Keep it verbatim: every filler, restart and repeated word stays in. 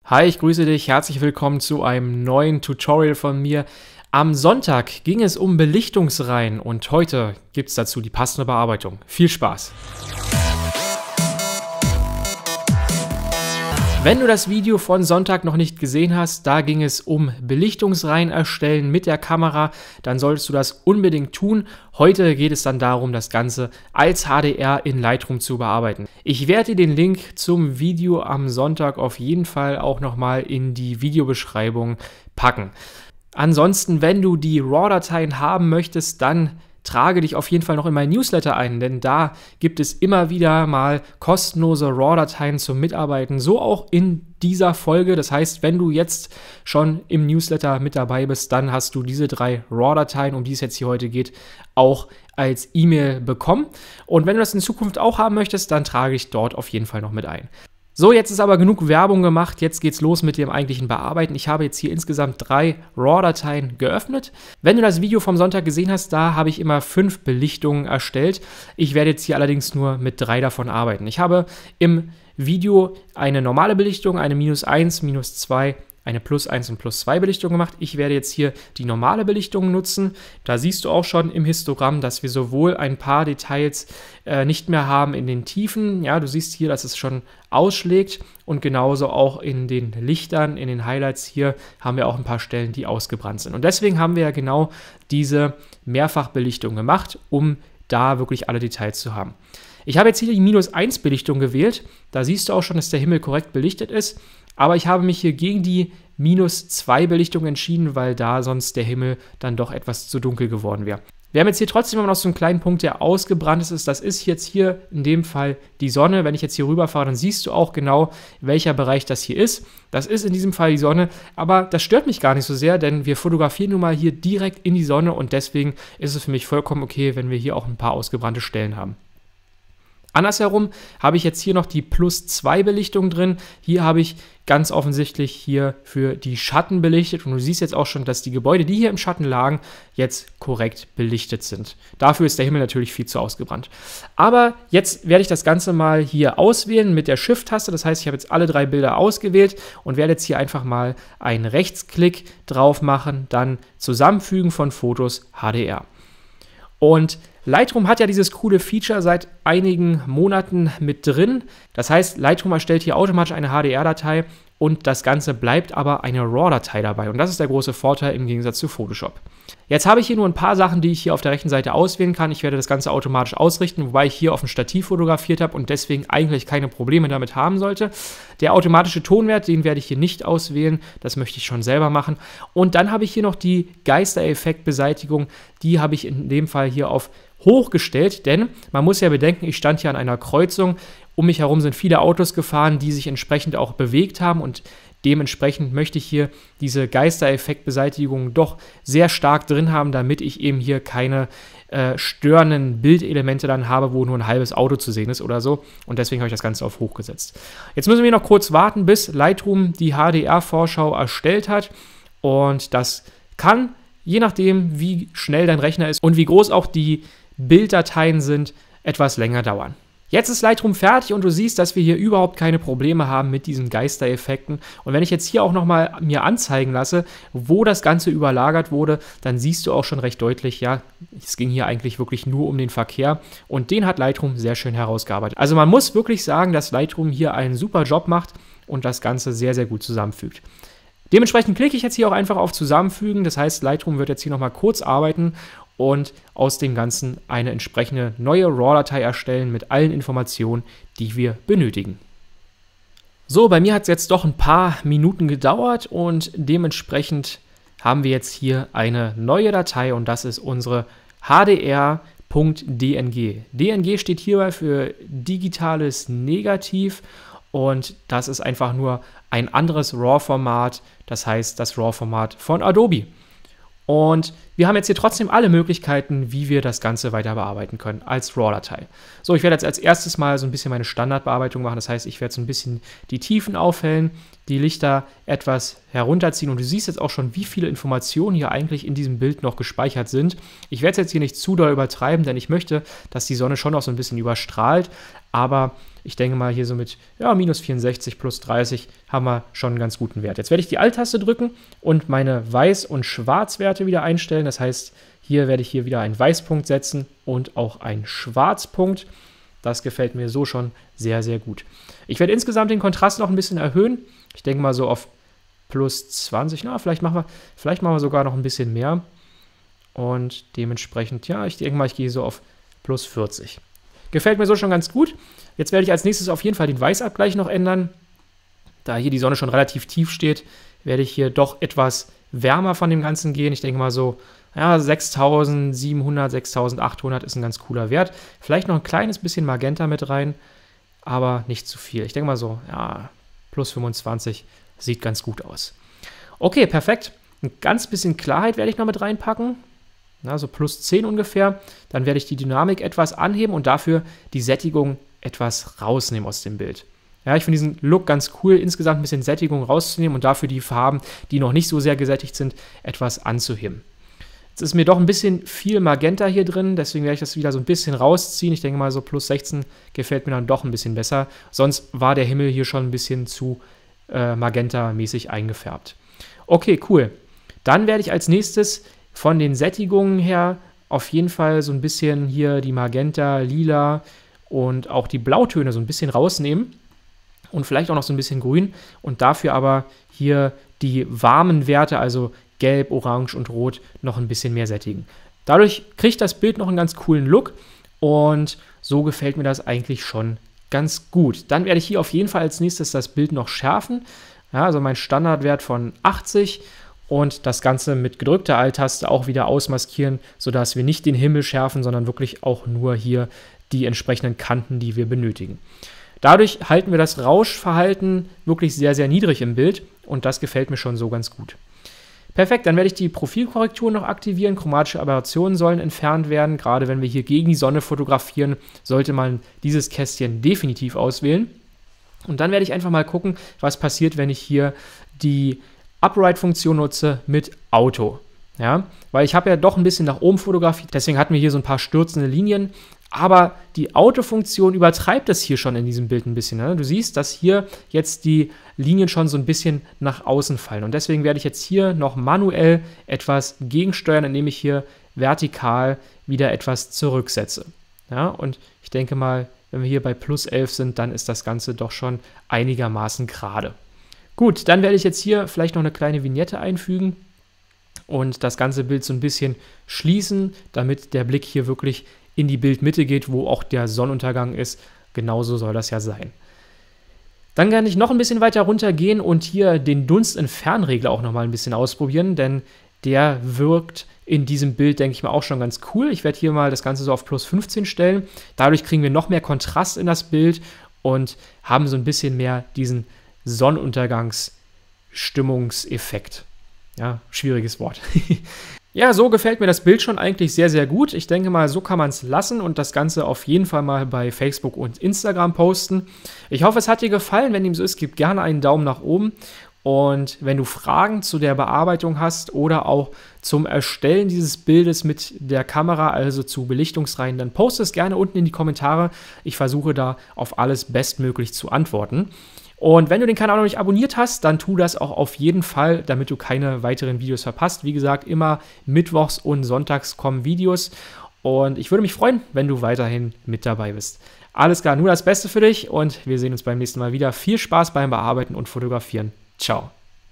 Hi, ich grüße dich, herzlich willkommen zu einem neuen Tutorial von mir. Am Sonntag ging es um Belichtungsreihen und heute gibt es dazu die passende Bearbeitung. Viel Spaß! Wenn du das Video von Sonntag noch nicht gesehen hast, da ging es um Belichtungsreihen erstellen mit der Kamera, dann solltest du das unbedingt tun. Heute geht es dann darum, das Ganze als H D R in Lightroom zu bearbeiten. Ich werde dir den Link zum Video am Sonntag auf jeden Fall auch nochmal in die Videobeschreibung packen. Ansonsten, wenn du die RAW-Dateien haben möchtest, dann trage dich auf jeden Fall noch in meinen Newsletter ein, denn da gibt es immer wieder mal kostenlose RAW-Dateien zum Mitarbeiten, so auch in dieser Folge. Das heißt, wenn du jetzt schon im Newsletter mit dabei bist, dann hast du diese drei RAW-Dateien, um die es jetzt hier heute geht, auch als E-Mail bekommen. Und wenn du das in Zukunft auch haben möchtest, dann trage ich dort auf jeden Fall noch mit ein. So, jetzt ist aber genug Werbung gemacht, jetzt geht's los mit dem eigentlichen Bearbeiten. Ich habe jetzt hier insgesamt drei RAW-Dateien geöffnet. Wenn du das Video vom Sonntag gesehen hast, da habe ich immer fünf Belichtungen erstellt. Ich werde jetzt hier allerdings nur mit drei davon arbeiten. Ich habe im Video eine normale Belichtung, eine minus eins, minus zwei, eine plus eins und plus zwei Belichtung gemacht. Ich werde jetzt hier die normale Belichtung nutzen. Da siehst du auch schon im Histogramm, dass wir sowohl ein paar Details äh, nicht mehr haben in den Tiefen. Ja, du siehst hier, dass es schon ausschlägt und genauso auch in den Lichtern, in den Highlights hier haben wir auch ein paar Stellen, die ausgebrannt sind. Und deswegen haben wir ja genau diese Mehrfachbelichtung gemacht, um da wirklich alle Details zu haben. Ich habe jetzt hier die minus eins Belichtung gewählt. Da siehst du auch schon, dass der Himmel korrekt belichtet ist. Aber ich habe mich hier gegen die minus zwei Belichtung entschieden, weil da sonst der Himmel dann doch etwas zu dunkel geworden wäre. Wir haben jetzt hier trotzdem immer noch so einen kleinen Punkt, der ausgebrannt ist. Das ist jetzt hier in dem Fall die Sonne. Wenn ich jetzt hier rüberfahre, dann siehst du auch genau, welcher Bereich das hier ist. Das ist in diesem Fall die Sonne, aber das stört mich gar nicht so sehr, denn wir fotografieren nun mal hier direkt in die Sonne und deswegen ist es für mich vollkommen okay, wenn wir hier auch ein paar ausgebrannte Stellen haben. Andersherum habe ich jetzt hier noch die plus zwei Belichtung drin. Hier habe ich ganz offensichtlich hier für die Schatten belichtet und du siehst jetzt auch schon, dass die Gebäude, die hier im Schatten lagen, jetzt korrekt belichtet sind. Dafür ist der Himmel natürlich viel zu ausgebrannt. Aber jetzt werde ich das Ganze mal hier auswählen mit der Shift-Taste. Das heißt, ich habe jetzt alle drei Bilder ausgewählt und werde jetzt hier einfach mal einen Rechtsklick drauf machen, dann Zusammenfügen von Fotos H D R. Und Lightroom hat ja dieses coole Feature seit einigen Monaten mit drin. Das heißt, Lightroom erstellt hier automatisch eine H D R-Datei und das Ganze bleibt aber eine RAW-Datei dabei. Und das ist der große Vorteil im Gegensatz zu Photoshop. Jetzt habe ich hier nur ein paar Sachen, die ich hier auf der rechten Seite auswählen kann. Ich werde das Ganze automatisch ausrichten, wobei ich hier auf dem Stativ fotografiert habe und deswegen eigentlich keine Probleme damit haben sollte. Der automatische Tonwert, den werde ich hier nicht auswählen. Das möchte ich schon selber machen. Und dann habe ich hier noch die Geistereffektbeseitigung. Die habe ich in dem Fall hier auf hochgestellt, denn man muss ja bedenken, ich stand hier an einer Kreuzung. Um mich herum sind viele Autos gefahren, die sich entsprechend auch bewegt haben und dementsprechend möchte ich hier diese Geistereffektbeseitigung doch sehr stark drin haben, damit ich eben hier keine äh, störenden Bildelemente dann habe, wo nur ein halbes Auto zu sehen ist oder so. Und deswegen habe ich das Ganze auf hoch gesetzt. Jetzt müssen wir noch kurz warten, bis Lightroom die H D R-Vorschau erstellt hat. Und das kann, je nachdem, wie schnell dein Rechner ist und wie groß auch die Bilddateien sind, etwas länger dauern. Jetzt ist Lightroom fertig und du siehst, dass wir hier überhaupt keine Probleme haben mit diesen Geistereffekten. Und wenn ich jetzt hier auch nochmal mir anzeigen lasse, wo das Ganze überlagert wurde, dann siehst du auch schon recht deutlich, ja, es ging hier eigentlich wirklich nur um den Verkehr und den hat Lightroom sehr schön herausgearbeitet. Also man muss wirklich sagen, dass Lightroom hier einen super Job macht und das Ganze sehr, sehr gut zusammenfügt. Dementsprechend klicke ich jetzt hier auch einfach auf Zusammenfügen. Das heißt, Lightroom wird jetzt hier nochmal kurz arbeiten und aus dem Ganzen eine entsprechende neue RAW-Datei erstellen mit allen Informationen, die wir benötigen. So, bei mir hat es jetzt doch ein paar Minuten gedauert und dementsprechend haben wir jetzt hier eine neue Datei und das ist unsere H D R.dng. D N G steht hierbei für digitales Negativ und das ist einfach nur ein anderes RAW-Format, das heißt das RAW-Format von Adobe. Und wir haben jetzt hier trotzdem alle Möglichkeiten, wie wir das Ganze weiter bearbeiten können als RAW-Datei. So, ich werde jetzt als erstes mal so ein bisschen meine Standardbearbeitung machen. Das heißt, ich werde so ein bisschen die Tiefen aufhellen, die Lichter etwas herunterziehen. Und du siehst jetzt auch schon, wie viele Informationen hier eigentlich in diesem Bild noch gespeichert sind. Ich werde es jetzt hier nicht zu doll übertreiben, denn ich möchte, dass die Sonne schon noch so ein bisschen überstrahlt. aber ich denke mal hier so mit ja, minus vierundsechzig plus dreißig haben wir schon einen ganz guten Wert. Jetzt werde ich die Alt-Taste drücken und meine Weiß- und Schwarzwerte wieder einstellen. Das heißt, hier werde ich hier wieder einen Weißpunkt setzen und auch einen Schwarzpunkt. Das gefällt mir so schon sehr, sehr gut. Ich werde insgesamt den Kontrast noch ein bisschen erhöhen. Ich denke mal so auf plus zwanzig. Na, vielleicht machen wir, vielleicht machen wir sogar noch ein bisschen mehr. Und dementsprechend, ja, ich denke mal, ich gehe so auf plus vierzig. Gefällt mir so schon ganz gut. Jetzt werde ich als nächstes auf jeden Fall den Weißabgleich noch ändern. Da hier die Sonne schon relativ tief steht, werde ich hier doch etwas wärmer von dem Ganzen gehen. Ich denke mal so, ja, sechstausendsiebenhundert, sechstausendachthundert ist ein ganz cooler Wert. Vielleicht noch ein kleines bisschen Magenta mit rein, aber nicht zu viel. Ich denke mal so, ja, plus fünfundzwanzig sieht ganz gut aus. Okay, perfekt. Ein ganz bisschen Klarheit werde ich noch mit reinpacken. Also plus zehn ungefähr. Dann werde ich die Dynamik etwas anheben und dafür die Sättigung etwas rausnehmen aus dem Bild. Ja, ich finde diesen Look ganz cool, insgesamt ein bisschen Sättigung rauszunehmen und dafür die Farben, die noch nicht so sehr gesättigt sind, etwas anzuheben. Jetzt ist mir doch ein bisschen viel Magenta hier drin, deswegen werde ich das wieder so ein bisschen rausziehen. Ich denke mal so plus sechzehn gefällt mir dann doch ein bisschen besser. Sonst war der Himmel hier schon ein bisschen zu äh, Magenta-mäßig eingefärbt. Okay, cool. Dann werde ich als nächstes von den Sättigungen her auf jeden Fall so ein bisschen hier die Magenta, Lila und auch die Blautöne so ein bisschen rausnehmen und vielleicht auch noch so ein bisschen Grün und dafür aber hier die warmen Werte, also Gelb, Orange und Rot, noch ein bisschen mehr sättigen. Dadurch kriegt das Bild noch einen ganz coolen Look und so gefällt mir das eigentlich schon ganz gut. Dann werde ich hier auf jeden Fall als nächstes das Bild noch schärfen. Ja, also mein Standardwert von achtzig. Und das Ganze mit gedrückter Alt-Taste auch wieder ausmaskieren, sodass wir nicht den Himmel schärfen, sondern wirklich auch nur hier die entsprechenden Kanten, die wir benötigen. Dadurch halten wir das Rauschverhalten wirklich sehr, sehr niedrig im Bild und das gefällt mir schon so ganz gut. Perfekt, dann werde ich die Profilkorrektur noch aktivieren. Chromatische Aberrationen sollen entfernt werden. Gerade wenn wir hier gegen die Sonne fotografieren, sollte man dieses Kästchen definitiv auswählen. Und dann werde ich einfach mal gucken, was passiert, wenn ich hier die Upright-Funktion nutze mit Auto. Ja, weil ich habe ja doch ein bisschen nach oben fotografiert, deswegen hatten wir hier so ein paar stürzende Linien, aber die Auto-Funktion übertreibt es hier schon in diesem Bild ein bisschen. Ne? Du siehst, dass hier jetzt die Linien schon so ein bisschen nach außen fallen und deswegen werde ich jetzt hier noch manuell etwas gegensteuern, indem ich hier vertikal wieder etwas zurücksetze. Ja, und ich denke mal, wenn wir hier bei plus elf sind, dann ist das Ganze doch schon einigermaßen gerade. Gut, dann werde ich jetzt hier vielleicht noch eine kleine Vignette einfügen und das ganze Bild so ein bisschen schließen, damit der Blick hier wirklich in die Bildmitte geht, wo auch der Sonnenuntergang ist. Genauso soll das ja sein. Dann kann ich noch ein bisschen weiter runter gehen und hier den Dunst-Entfernregler auch nochmal ein bisschen ausprobieren, denn der wirkt in diesem Bild, denke ich mal, auch schon ganz cool. Ich werde hier mal das Ganze so auf plus fünfzehn stellen. Dadurch kriegen wir noch mehr Kontrast in das Bild und haben so ein bisschen mehr diesen Sonnenuntergangsstimmungseffekt. Ja, schwieriges Wort. Ja, so gefällt mir das Bild schon eigentlich sehr, sehr gut. Ich denke mal, so kann man es lassen und das Ganze auf jeden Fall mal bei Facebook und Instagram posten. Ich hoffe, es hat dir gefallen. Wenn dem so ist, gib gerne einen Daumen nach oben. Und wenn du Fragen zu der Bearbeitung hast oder auch zum Erstellen dieses Bildes mit der Kamera, also zu Belichtungsreihen, dann poste es gerne unten in die Kommentare. Ich versuche da auf alles bestmöglich zu antworten. Und wenn du den Kanal noch nicht abonniert hast, dann tu das auch auf jeden Fall, damit du keine weiteren Videos verpasst. Wie gesagt, immer mittwochs und sonntags kommen Videos. Und ich würde mich freuen, wenn du weiterhin mit dabei bist. Alles klar, nur das Beste für dich und wir sehen uns beim nächsten Mal wieder. Viel Spaß beim Bearbeiten und Fotografieren. Ciao.